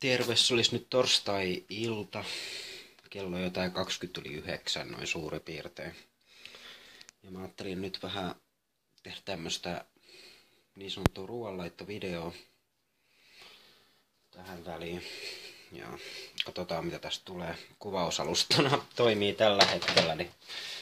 Terve, se olisi nyt torstai-ilta. Kello on jotain 20:09, noin suurin piirtein. Ja mä ajattelin nyt vähän tehdä tämmöstä niin sanottua ruoanlaittovideoa tähän väliin. Ja katsotaan mitä tästä tulee. Kuvausalustana toimii tällä hetkellä niin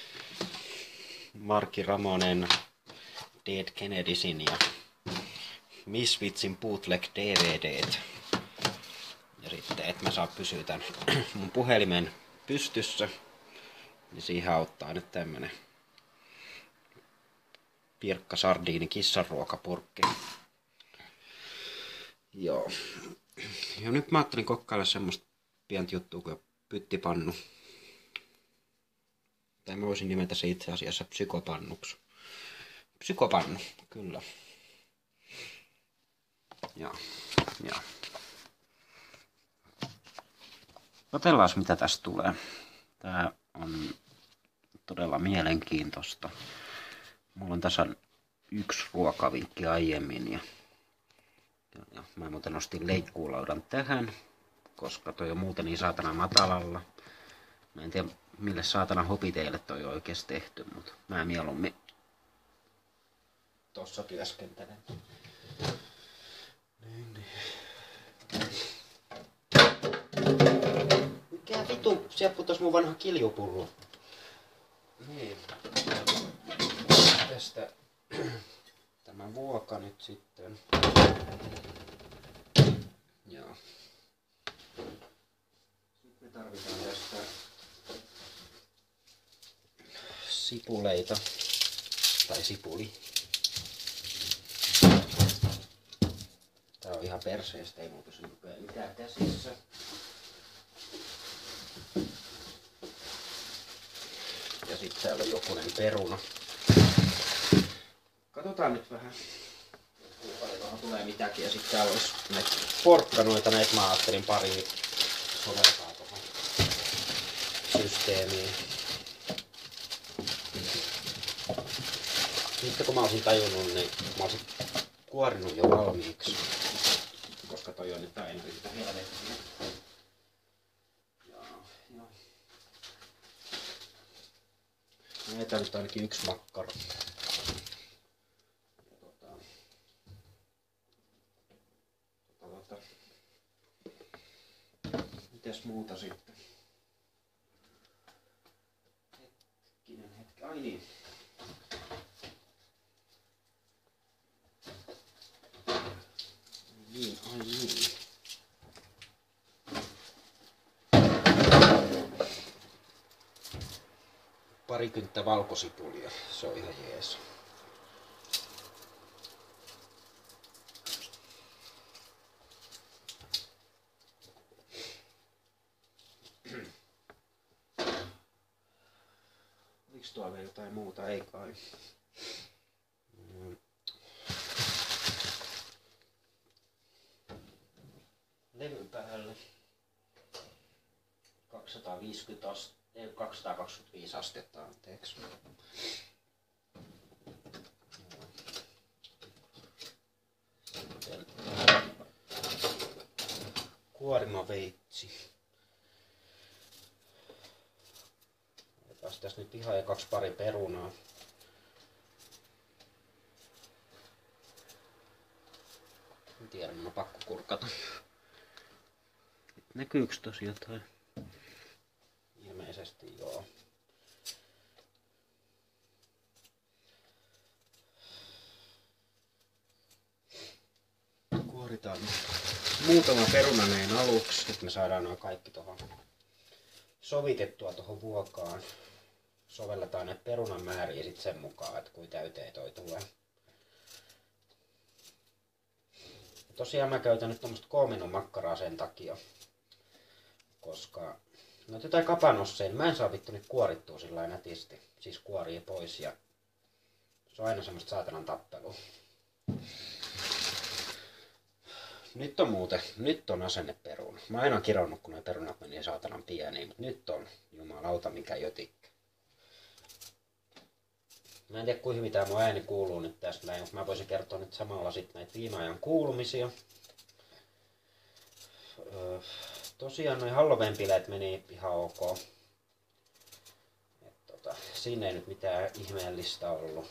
Markki Ramonen Dead Kennedysin ja Misfitsin bootleg DVDt. Ja sitten, että mä saan pysyä tän mun puhelimen pystyssä, niin siihen auttaa nyt tämmönen Pirkka Sardiini kissanruokapurkki. Joo. Ja nyt mä ajattelin kokkailla semmoista pientä juttua kuin pyttipannu. Tai mä voisin nimetä se itse asiassa psykopannuksi. Psykopannu, kyllä. Joo. Katsellaan mitä tästä tulee. Tää on todella mielenkiintoista. Mulla on tässä yksi ruokavinkki aiemmin ja mä muuten nostin leikkuulaudan tähän, koska toi on muuten niin saatana matalalla. Mä en tiedä mille saatana hopiteille toi on oikeesti tehty, mutta mä mieluummin tossa työskentelen. Niin. Mikä vitu, siellä putos mun vanha kiljupullo. Niin. Tästä tämä vuoka nyt sitten. Joo. Sitten me tarvitaan tästä sipuleita. Tai sipuli. Tää on ihan perseestä, ei muuta sen mitään käsissä. Ja sitten täällä on jokunen peruna. Katsotaan nyt vähän, paljonkohan tulee mitäkin. Ja sitten täällä olisi näitä porkkanoita, näitä mä ajattelin pari soveltaa tuohon systeemiin. Sitten kun mä olisin tajunnut, niin mä olisin kuorinut jo valmiiksi. Koska toi on nyt aina yhtä helvettiä. Näitä nyt ainakin yksi makkara. Mitäs muuta sitten? Hetki. Ai niin. Ai niin. Parikynttä valkosipulia, se on ihan jees. Oliks tuolla vielä jotain muuta? Ei kai. Levyn päälle 225 astetta, anteeksi. Sitten kuorimaveitsi. Otetaan tässä nyt ihan ekaksi pari perunaa. En tiedä, mun on pakko kurkata. Näkyykö tosi jotain? Ilmeisesti joo. Kuoritaan muutama perunaneen aluksi, että me saadaan nuo kaikki tuohon sovitettua tuohon vuokaan. Sovelletaan ne perunan määriä sitten sen mukaan, että kuin täyteen toi tulee. Ja tosiaan mä käytän nyt tommoista koominnon makkaraa sen takia, koska no jotain kapanosseen, mä en saa vittu nyt kuorittua sillä nätisti. Siis kuorii pois ja se on aina semmoista saatanan tappelua. Nyt on asenneperuna. Mä aina kironnut kun ne perunat meni saatanan pieniin, mutta nyt on jumalauta mikä jotikka. Mä en tiedä kuinka hyvin tää mun ääni kuuluu nyt tästä näin, mutta mä voisin kertoa nyt samalla sit näitä viime ajan kuulumisia. Tosiaan noi Halloween-bileet meni ihan ok. Siinä ei nyt mitään ihmeellistä ollut.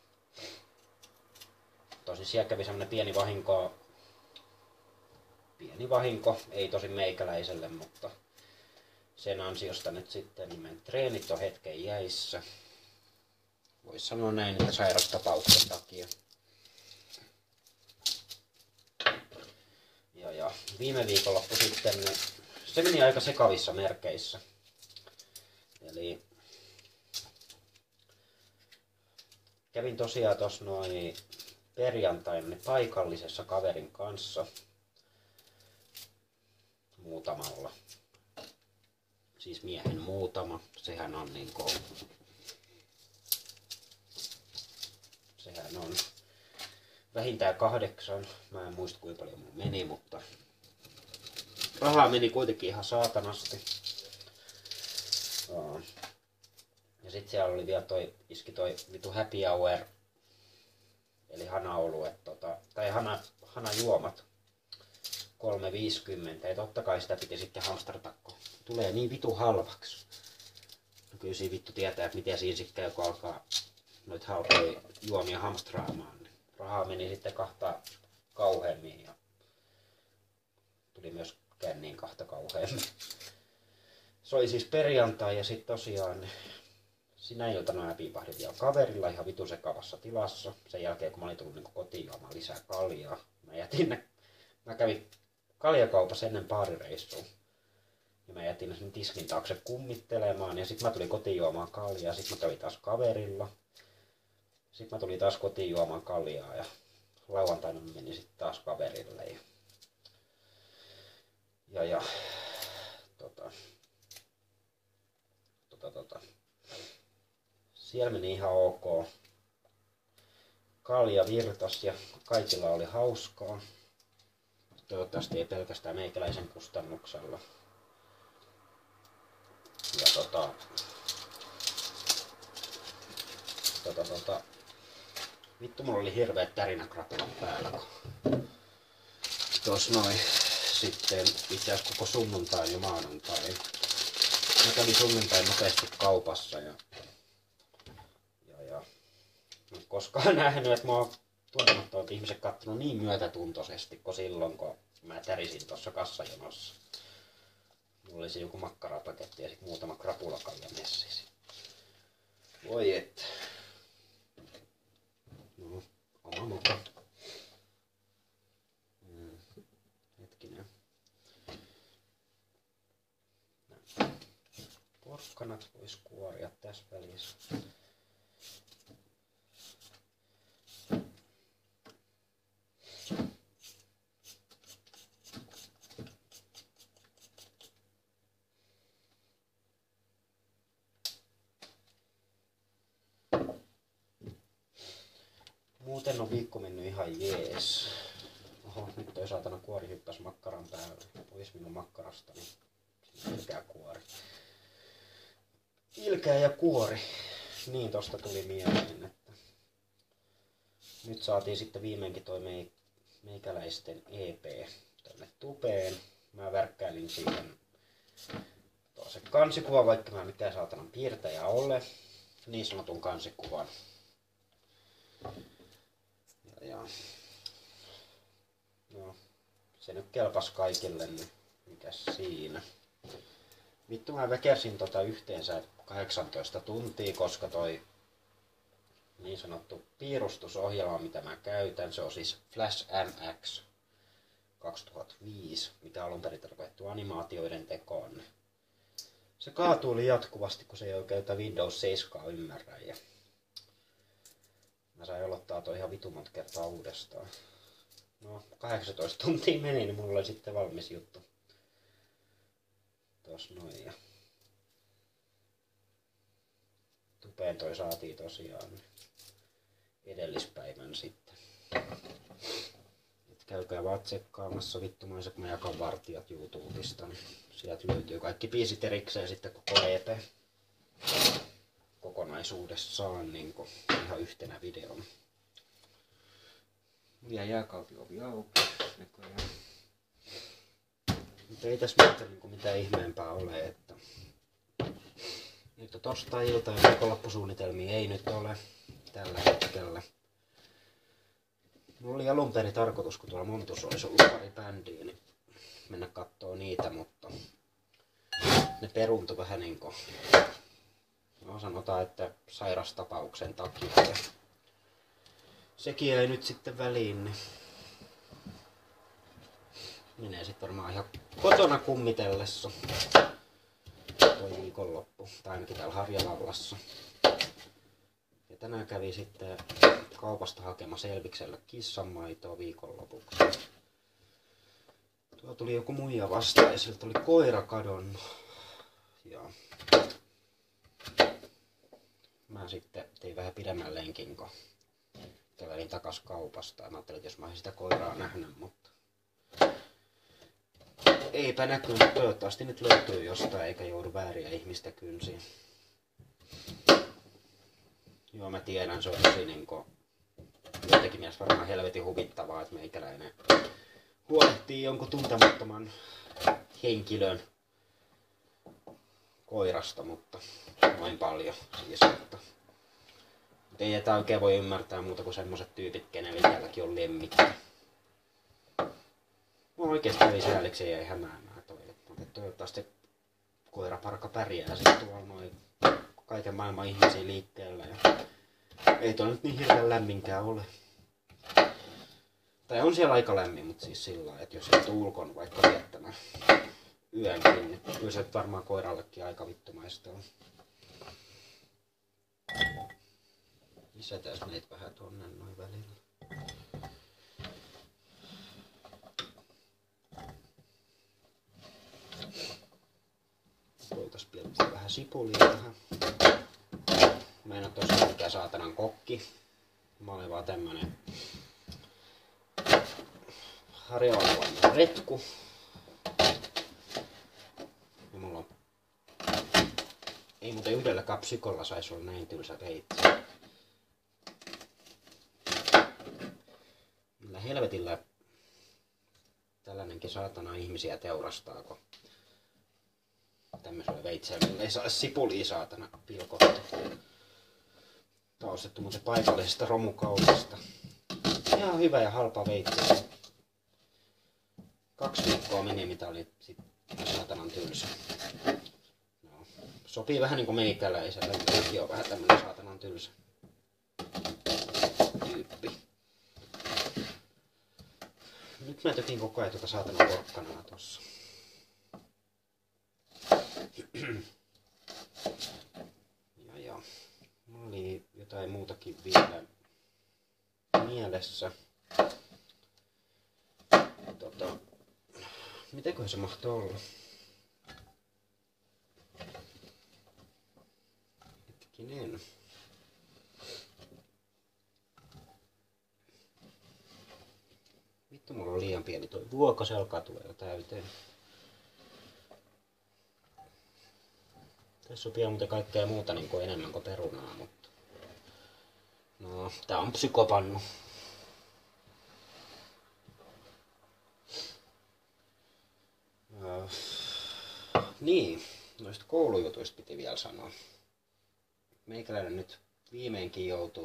Tosin siellä kävi semmonen pieni vahinko. Ei tosi meikäläiselle, mutta sen ansiosta nyt sitten niin treenit on hetken jäissä. Voisi sanoa näin, että sairastapauksen takia. Ja viime viikonloppu sitten se meni aika sekavissa merkeissä. Eli kävin tosiaan tossa noin perjantaina paikallisessa kaverin kanssa muutamalla. Siis miehen muutama. Sehän on vähintään 8. Mä en muista kuinka paljon mun meni, mutta rahaa meni kuitenkin ihan saatanasti. Ja sit siellä oli vielä iski toi vitu happy hour. Eli hanaoluet, tai hanajuomat. 3,50. Ja totta kai sitä piti sitten hamstrata, kun tulee niin vitu halvaksi. No kyllä siinä vittu tietää, että miten siinä sitten käy, kun alkaa noita halpoja juomia hamstraamaan. Niin rahaa meni sitten 2 kauheammin ja tuli myös känniin 2 kauheammin. Se oli siis perjantai ja sitten tosiaan sinä iltana mä piipahdin vielä kaverilla ihan vitu sekavassa tilassa. Sen jälkeen kun mä olin tullut kotiin juomaan lisää kaljaa. Mä kävin kaljakaupassa ennen baarireissua. Ja mä jätin sen tiskin taakse kummittelemaan. Ja sit mä tulin kotiin juomaan kaljaa. Sit mä kävin taas kaverilla. Sit mä tulin taas kotiin juomaan kaljaa. Ja lauantaina mä menin sit taas kaverille. Siellä meni ihan ok. Kalja virtas ja kaikilla oli hauskaa. Toivottavasti ei pelkästään meikäläisen kustannuksella. Ja vittu mulla oli hirveet tärinäkrapulat päällä. Tuossa noin sitten itse asiassa koko sunnuntain ja maanantain. Mä kävin sunnuntain nopeasti kaupassa ja en koskaan nähnyt, että mä oon tuntemattomat ihmiset kattonut niin myötätuntoisesti kuin silloin, kun mä tärisin tuossa kassajonossa. Mulla oli se joku makkarapaketti ja sit muutama krapulakalja messissä. Voi et. No, oma moka. Hetkinen. Porkkanat vois kuoria tässä välissä. Muuten on viikko mennyt ihan jees. Oho, nyt toi saatana kuori hyppäs makkaran päälle. Pois minun makkarastani. Ilkeä kuori. Ilkeä ja kuori. Niin tosta tuli mieleen, että nyt saatiin sitten viimeinkin toi meikäläisten EP tänne tupeen. Mä värkkäilin siihen se kansikuva, vaikka mä mitään saatanan piirtäjä ole. Niin sanotun kansikuvan. No, se nyt kelpas kaikille, niin mikäs siinä. Vittu mä väkersin yhteensä 18 tuntia, koska toi niin sanottu piirustusohjelma, mitä mä käytän, se on siis Flash MX 2005, mikä alun perin tarkoitettu animaatioiden tekoon. Se kaatuili jatkuvasti, kun se ei oikein Windows 7 ymmärrä. Ja mä sain aloittaa toi ihan vitu kertaa uudestaan. No, 18 tuntia meni, niin mulla oli sitten valmis juttu. Tos noin. Ja tupeen toi saatiin tosiaan edellispäivän sitten. Et käykää vaan tsekkaamassa vittumaiset Majakan vartijat YouTubesta. Niin sieltä löytyy kaikki biisit erikseen sitten koko EP kokonaisuudessaan niin ihan yhtenä videona. Ja jääkaapin ovi auki. Ei tässä mitään mitään ihmeempää ole, että nyt on torstai-ilta ja viikonloppusuunnitelmia ei nyt ole tällä hetkellä. Mulla oli alun perin tarkoitus, kun tuolla Montussa olisi ollut pari bändiä, niin mennä kattoo niitä, mutta ne peruuntui vähän niinku, no sanotaan, että sairastapauksen takia. Ja sekin jäi nyt sitten väliin, niin menee sitten varmaan ihan kotona kummitellessa toi viikonloppu, tai ainakin täällä Harjavallassa. Ja tänään kävi sitten kaupasta hakemassa Elviksellä kissanmaitoa viikonlopuksi. Tuo tuli joku muija vastaan ja sieltä oli koira kadonnut. Ja mä sitten tein vähän pidemmän lenkin, kun kävelin takas kaupasta. Ja mä ajattelin, että jos mä olisin sitä koiraa nähnyt, mutta eipä näkynyt. Toivottavasti nyt löytyy jostain eikä joudu vääriä ihmistä kynsiin. Joo, mä tiedän, se on tosi niinku jotenkin mielestä varmaan helvetin huvittavaa, että meikäläinen huolehtii jonkun tuntemattoman henkilön koirasta, mutta noin paljon siis, mutta ei jätä oikein voi ymmärtää muuta kuin semmoset tyypit, kenellä itselläkin on lemmikki. Mä oikeesti kävi sääliksi ja jäi hämäämään toi, että toivottavasti koiraparka pärjää sit tuolla noin kaiken maailman ihmisiä liikkeellä ja ei toi nyt niin hirveän lämminkään ole. Tai on siellä aika lämmin, mutta siis sillä lailla, että jos joutuu ulkona vaikka viettämään yönkin, niin kyllä se varmaan koirallekin aika vittumaista on. Lisätään meitä vähän tonne noin välillä. Voitais pieltää vähän sipulia tähän. Mä en oo tosiaan mikään saatanan kokki. Mä olen vaan tämmönen harjavalvoinen retku. Ja mulla on... Ei muuten yhdelläkään psykolla saisi olla näin tylsä veitsi. Millä helvetillä tällainenkin saatana ihmisiä teurastaa, kun tämmöisellä veitseellä ei saa sipulia saatana pilkottua. Tää on ostettu muuten paikallisesta romukaupasta. Ihan hyvä ja halpa veitsi. 2 viikkoa meni, mitä oli sit saatanan tylsä. No, sopii vähän niinku meikäläiselle, mutta on vähän tämmönen saatanan tylsä tyyppi. Nyt mä tökin koko ajan tuota saatanan porkkanaa tossa. Ja. Mulla oli jotain muutakin vielä mielessä. Mitenköhän se mahtoi olla? Hetkinen. Vittu, mulla on liian pieni toi vuoko, se alkaa tulla jo täyteen. Tässä on muuten kaikkea muuta niin kuin enemmän kuin perunaa, mutta... No, tää on psykopannu. Niin, noista koulujutuista piti vielä sanoa. Meikäläinen nyt viimeinkin joutuu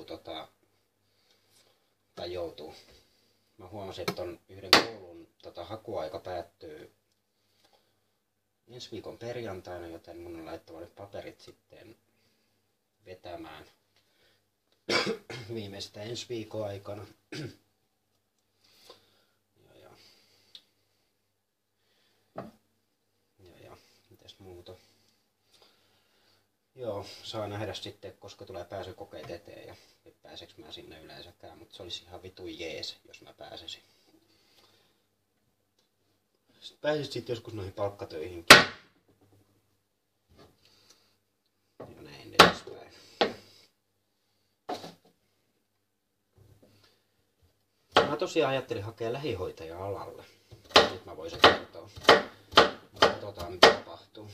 Mä huomasin, että ton yhden koulun hakuaika päättyy ensi viikon perjantaina, joten mun on laittava nyt paperit sitten vetämään viimeistään ensi viikon aikana. Ja mitäs muuta? Joo, saa nähdä sitten, koska tulee pääsykokeet eteen ja pääseks mä sinne yleensäkään, mutta se olisi ihan vitun jees, jos mä pääsisin. Sitten pääsisit sitten joskus noihin palkkatöihinkin. Ja näin edespäin. Mä tosiaan ajattelin hakea lähihoitaja-alalle. Nyt mä voisin kertoa. Mutta katsotaan mitä tapahtuu.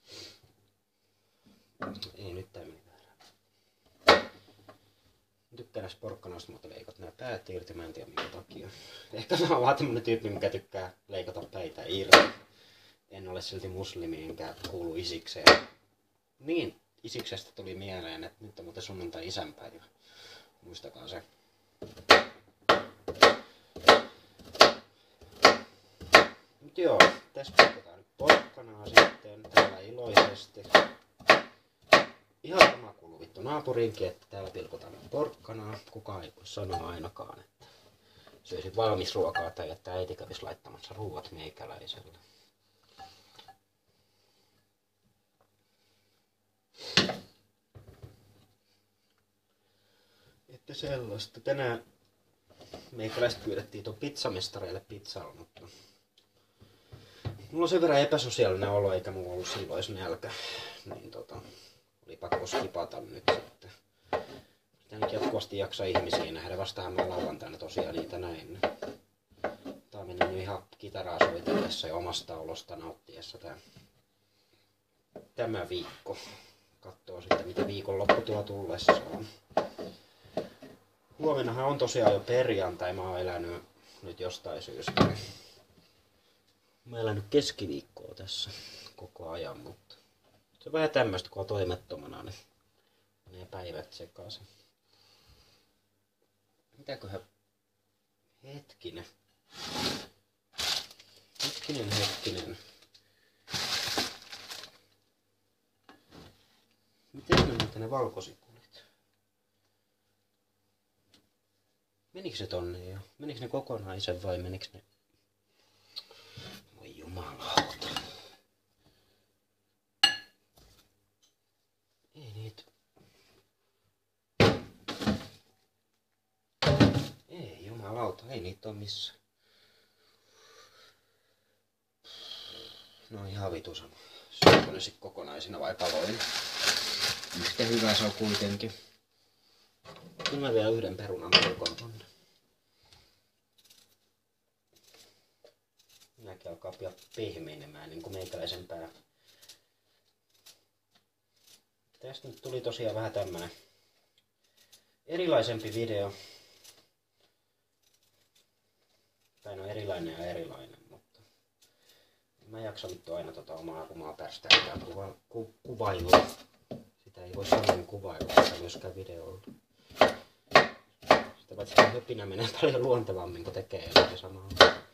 Ei nyt tää meni väärään. tykkää näistä porkkanoista, mutta leikot nää päät irti, mä en tiedä minkä takia. Ehkä mä oon vaan tämmönen tyyppi, mikä tykkää leikata päitä irti. En ole silti muslimi, enkä kuulu isikseen. Niin, isiksestä tuli mieleen, että nyt on muuten sunnuntai isänpäivä. Muistakaa se. Mut joo, tässä pilkotaan nyt porkkanaa sitten täällä iloisesti. Ihan sama kuuluu vittu naapurinkin, että täällä pilkotaan nyt porkkanaa. Kukaan ei voi sanoa ainakaan, että syöisin valmis ruokaa tai että äiti kävisi laittamassa ruuat meikäläiselle. Että sellaista. Tänään meikäläiset pyydettiin tuon pizzamestareille pizzalla, mutta mulla on sen verran epäsosiaalinen olo, eikä mulla ollut silloin nälkä. Niin oli pakko skipata nyt sitten. Pitääkin jatkuvasti jaksaa ihmisiä nähdä. Vastahan mä lauantaina tosiaan niitä näin. Tää on mennyt ihan kitaraa soitellessa ja omasta olosta nauttiessa tämä viikko. Katsoo sitten mitä viikonloppu tuo tullessaan. Huomennahan on tosiaan jo perjantai. Mä oon elänyt nyt jostain syystä. Mä oon elänyt keskiviikkoa tässä koko ajan, mutta se on vähän tämmöistä, kun on toimettomana, niin menee päivät sekaisin. Mitäköhän? Hetkinen. Miten ne muuten ne valkosikulit? Menikö se tonne jo? Menikö ne kokonaisen vai menikö ne? Voi jumalauta. Ei niitä. Ei jumalauta, ei niitä oo missään. No ihan vitu sama. Syökö ne sit kokonaisina vai paloina? Yhtä hyvää se on kuitenkin. Kyllä mä vielä yhden perunan pilkon tonne. Minäkin alkaa pian pehmenemään niin kuin meikäläisen pää. Tästä nyt tuli tosiaan vähän tämmönen erilaisempi video. Tai no erilainen ja erilainen, mutta mä jaksan nyt aina omaa rumaa pärstää kuvailua. Sitä ei voi sanoa kuvailla sitä myöskään videolla. Sitä paitsi höpinä menee paljon luontevammin kun tekee jotain samaa.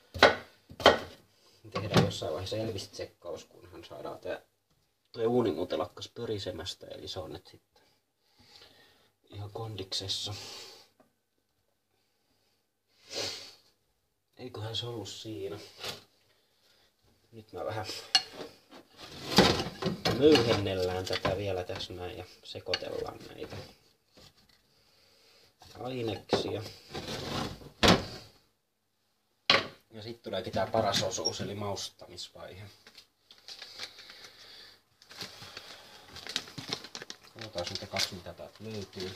Tehdään jossain vaiheessa Elvis-tsekkaus, kunhan saadaan tuo uuni muuten lakkas pörisemästä, eli se on nyt sitten ihan kondiksessa. Eiköhän se ollut siinä. Nyt mä vähän möyhennellään tätä vielä tässä näin ja sekoitellaan näitä aineksia. Ja sitten tuleekin tää paras osuus eli maustamisvaihe. Katsotaan nyt kaksi mitä täältä löytyy.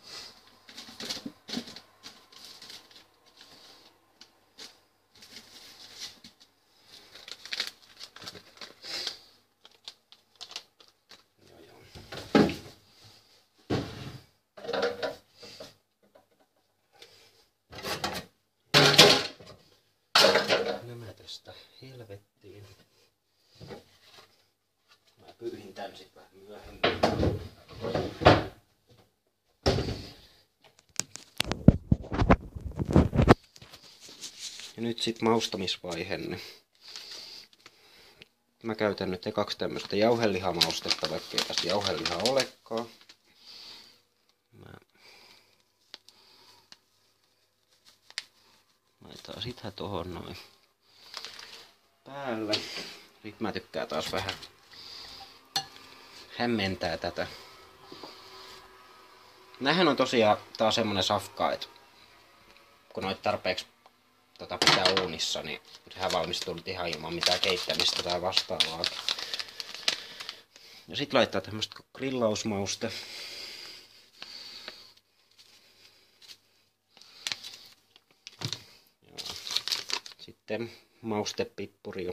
Tästä helvettiin. Mä pyyhin tän sit vähän myöhemmin. Ja nyt sit maustamisvaihe. Mä käytän nyt ekaksi tämmöstä jauhelihamaustetta, vaikka ei tästä jauhelihaa olekaan. Mä laitan sitä tohon noin päälle. Nyt mä tykkään taas vähän hämmentää tätä. Nämähän on tosiaan taas semmonen safka, että kun noit tarpeeksi pitää uunissa, niin sehän valmistuu nyt ihan ilman mitään keittämistä tai vastaavaa. Ja sit laittaa tämmöstä grillausmauste. Ja sitten maustepippuria.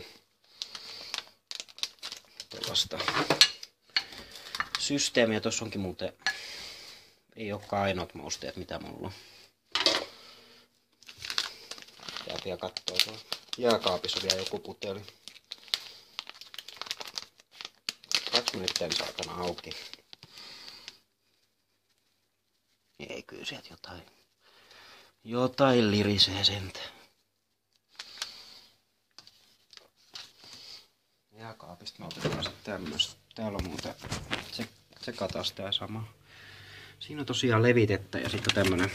Tuollaista systeemiä. Tuossa onkin muuten ei olekaan ainoat mausteet, mitä mulla on. Tää vielä kattoo tuolla. Jääkaapissa on vielä joku puteli. 2 minuuttia saatana auki. Ei, kyllä sieltä jotain lirisee sentään. Jääkaapista mä otetaan sitten tämmöstä. Täällä on muuten tsekataan tää sama. Siinä on tosiaan levitettä ja sitten tämmönen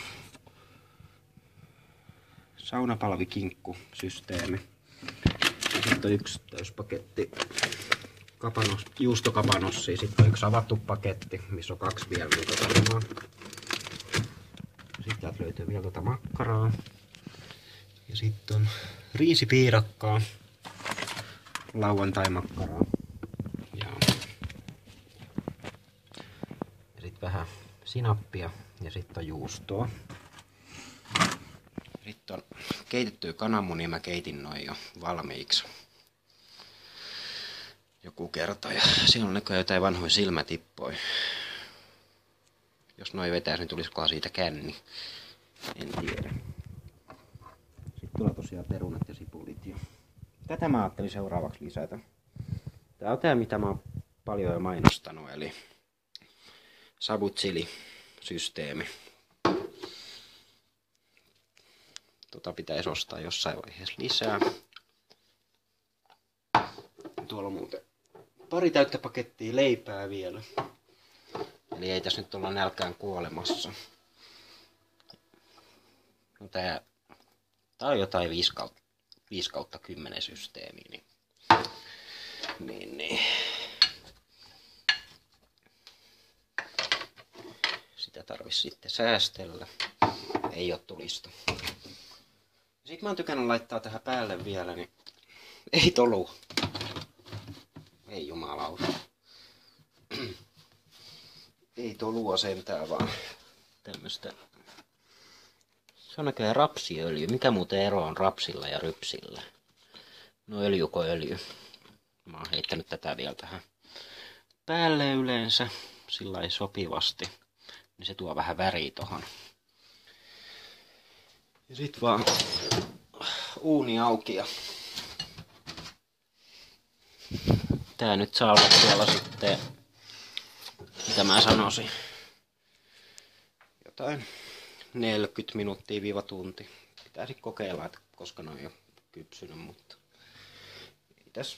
saunapalvikinkkusysteemi. Sitten on yksi täyspaketti juustokapanossia. Sitten on yksi avattu paketti, missä on 2 vielä varmaan. Sitten täältä löytyy vielä tuota makkaraa. Ja sitten on riisipiirakkaa, lauantai-makkaraa. Ja sitten vähän sinappia ja sitten on juustoa. Sitten on keitettyä kananmunia, mä keitin noin jo valmiiksi joku kerta. Ja siinä on näköjään jotain vanhoja silmätippoja. Jos noin vetäisi, niin tulisikohan siitä känni. En tiedä. Sitten tulee tosiaan perunat ja sipulit. Ja tätä mä ajattelin seuraavaksi lisätä. Tää on tää, mitä mä oon paljon jo mainostanut, eli Sabu Chili-systeemi. Tota pitäisi ostaa jossain vaiheessa lisää. Tuolla on muuten pari täyttä pakettia leipää vielä. Eli ei tässä nyt olla nälkään kuolemassa. No tää on jotain 5/10 systeemiä. Niin. Sitä tarvis sitten säästellä. Ei oo tulista. Sitten mä oon tykännyt laittaa tähän päälle vielä, niin ei tolu. Ei jumalauta. Ei tolua sentään, vaan tämmöstä. Se on näköjään rapsiöljy. Mikä muuten ero on rapsilla ja rypsillä? No öljyko öljy. Mä oon heittänyt tätä vielä tähän päälle yleensä. Sillai sopivasti. Niin se tuo vähän väriä tohon. Ja sit vaan uuni auki ja tää nyt saa olla tuolla sitten, mitä mä sanoisin, jotain 40 minuuttia-tunti. Pitäisi kokeilla, että koska ne on jo kypsynyt, mutta ei tässä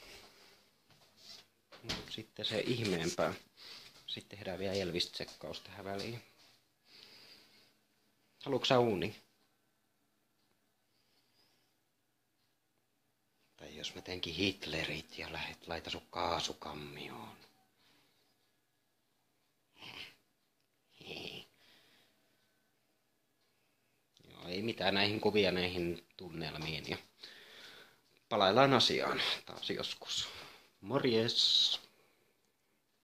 sitten se ihmeempää. Sitten tehdään vielä Elvis-tsekkaus tähän väliin. Haluatko sä uuni? Tai jos mä teenkin Hitlerit ja laita sun kaasukammioon. Joo, ei mitään näihin kuvia näihin tunnelmiin. Ja palaillaan asiaan taas joskus. Morjes!